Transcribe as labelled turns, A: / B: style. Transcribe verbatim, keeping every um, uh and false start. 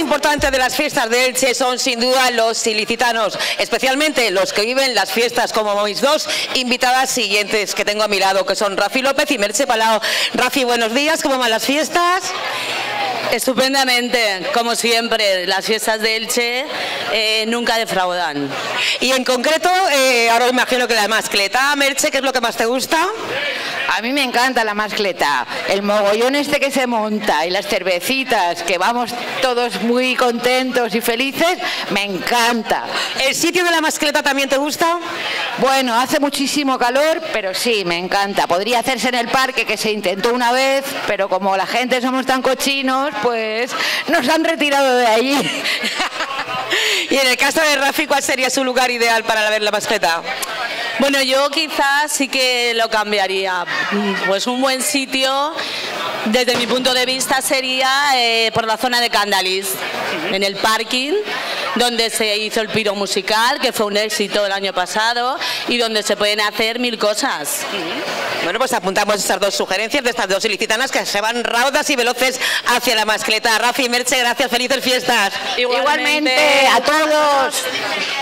A: importante de las fiestas de Elche son sin duda los ilicitanos, especialmente los que viven las fiestas, como mis dos invitadas siguientes que tengo a mi lado, que son Rafi López y Merche Palau. Rafi, buenos días, ¿cómo van las fiestas?
B: Estupendamente, como siempre, las fiestas de Elche eh, nunca defraudan.
A: Y en concreto, eh, ahora imagino que la mascleta, Merche, ¿qué es lo que más te gusta?
C: A mí me encanta la mascleta, el mogollón este que se monta y las cervecitas, que vamos todos muy contentos y felices, me encanta.
A: ¿El sitio de la mascleta también te gusta?
C: Bueno, hace muchísimo calor, pero sí, me encanta. Podría hacerse en el parque, que se intentó una vez, pero como la gente somos tan cochinos, pues nos han retirado de allí.
A: Y en el caso de Rafi, ¿cuál sería su lugar ideal para ver la mascleta?
B: Bueno, yo quizás sí que lo cambiaría. Pues un buen sitio, desde mi punto de vista, sería eh, por la zona de Candalís, en el parking, donde se hizo el piro musical, que fue un éxito el año pasado, y donde se pueden hacer mil cosas.
A: Bueno, pues apuntamos estas dos sugerencias de estas dos ilicitanas que se van raudas y veloces hacia la mascleta. Rafi y Merche, gracias, felices fiestas.
C: Igualmente, Igualmente a todos.